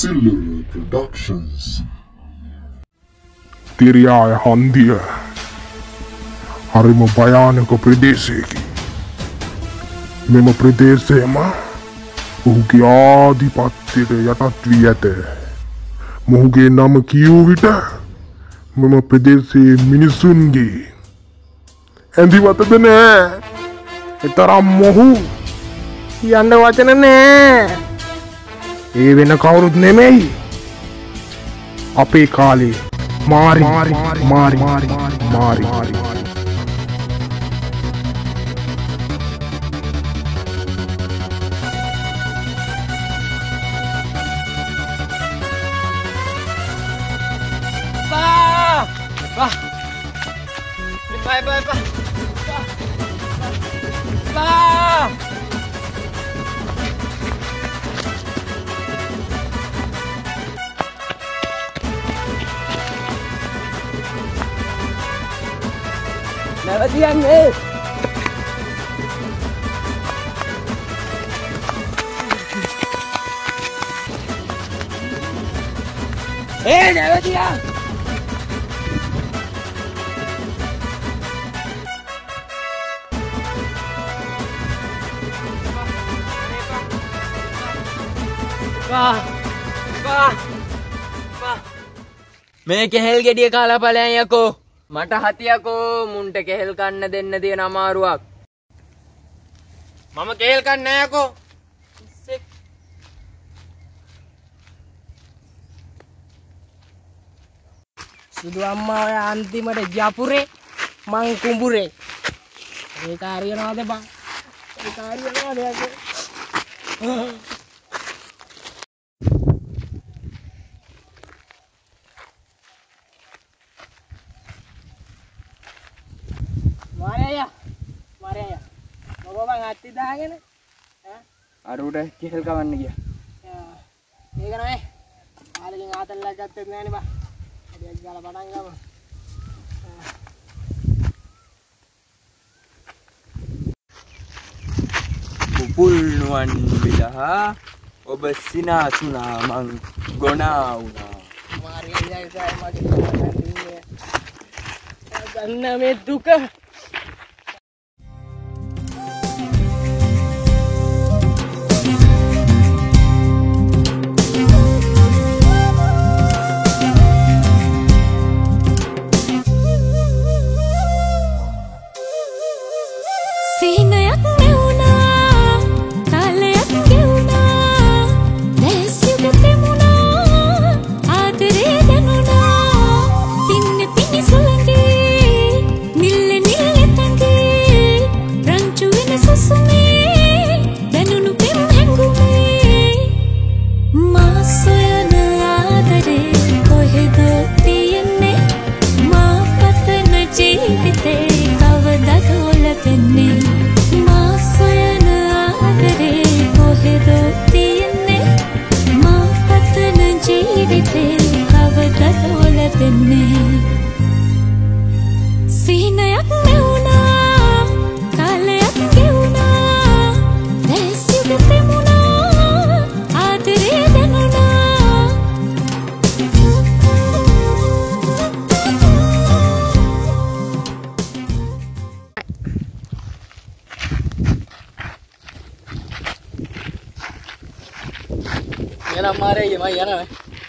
Sillara Productions. තිරියාය හන්දිය හරිම භයානක ප්‍රදේශයකි. මෙම ප්‍රදේශයම ඔහුගේ ආධිපත්‍යයට යටත් වී ඇත. මොහුගේ නම කියූ විට මෙම ප්‍රදේශයේ මිනිසුන්ගේ ඇඳිවතද නෑ. එතරම් මොහු යන්න වචන නෑ. ඒ වෙන කවුරුත් නෙමෙයි. අපේ කාලේ මාරි Nayanajith. Hey, Nayanajith. මේ කෙහෙල් ගෙඩිය කාලා ඵලයන් යකෝ. මට හතියකෝ මුන්ට කෙහෙල් කන්න දෙන්න තියෙන අමාරුවක්. මම කෙහෙල් කන්නේ නැහැ යකෝ. සුදු අම්මා ඔය අන්තිමට ජපුරේ මං කුඹුරේ. ඒක හරියනවද බං? ඒක හරියනවද යකෝ? Maria. Mau bang hati dah kan? අර උඩ කෙහෙල් කවන්න ගියා. ඒක නෑ. ආලකින් ආතල්ලා ගත්තේ නෑනේ බා. අපි ගාලා පටන් ගමු. පුපුල් නුවන් විලහා ඔබ සිනාසුනා මං ගොනා වුණා. මාරියා ඉතින් මගේ ගන්න මේ දුක. Yana mare ye mai yana.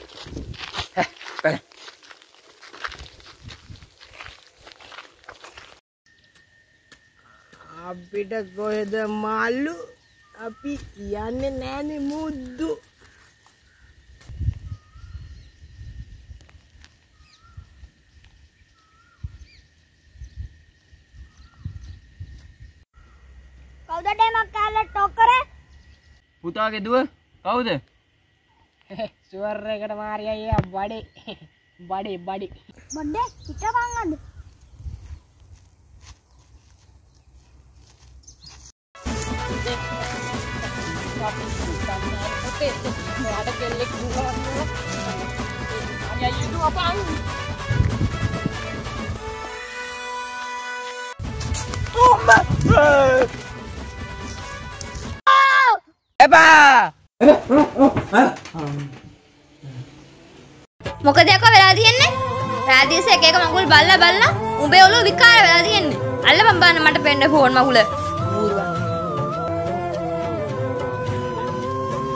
අපිට කොහෙද මාළු? අපි යන්නේ නෑනේ මුද්දු. කවුද ඩේමක් කාලා ටොක් කරේ? පුතාගේ දුව කවුද? සුවර් එකට මාරියා යා බඩේ. බඩේ පිටවංගද? ada kelek dulu. Ya itu apaan? Eba! මොකද යකෝ වෙලා තියෙන්නේ? රාදීස එක එක මඟුල් බල්ලා උඹේ ඔළුව විකාර වෙලා තියෙන්නේ. අල්ලපන් බලන්න මට පෙන්න ෆෝන් මඟුල. ඌරුවන්